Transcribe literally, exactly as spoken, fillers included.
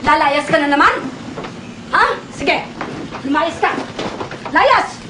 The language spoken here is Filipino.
Lalayas ka na naman? Ha? Sige, lumayas ka. Layas!